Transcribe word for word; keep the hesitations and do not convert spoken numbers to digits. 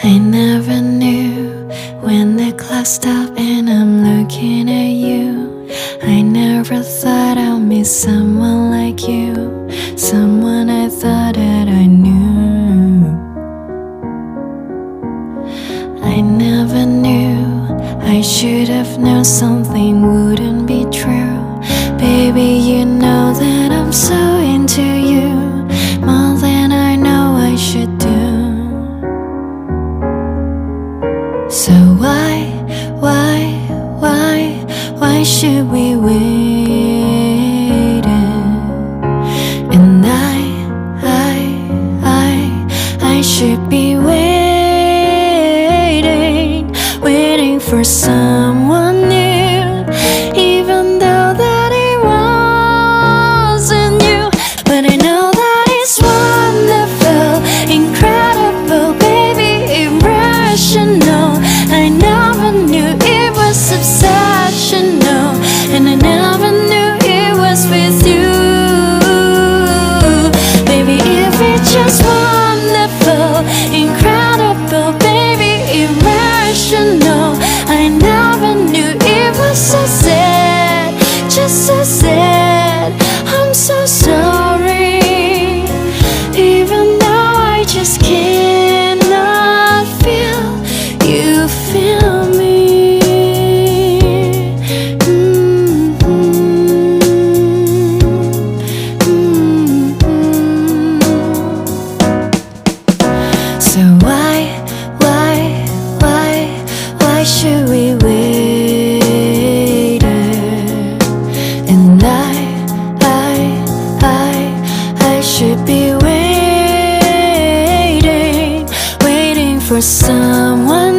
I never knew when the clock stopped and I'm looking at you. I never thought I'd meet someone like you, someone I thought that I knew. I never knew, I should have known something wouldn't be true. Baby, you know that I'm so into you, more than I know I should do. So why, why, why, why should we wait? And I, I, I, I should be waiting, waiting for someone new, even though that it wasn't you. But I know that it's wonderful, incredible, baby, irrational. I never knew it was obsessional, and I never knew it was with you. Baby, if it's just wonderful, incredible, baby, irrational, I never knew it was so sad, just so sad. I'm so sorry, even though I just cannot feel you feel me. Mm-hmm. Mm-hmm. So why, why, why, why should we wait? And I, I, I, I should be waiting, waiting for someone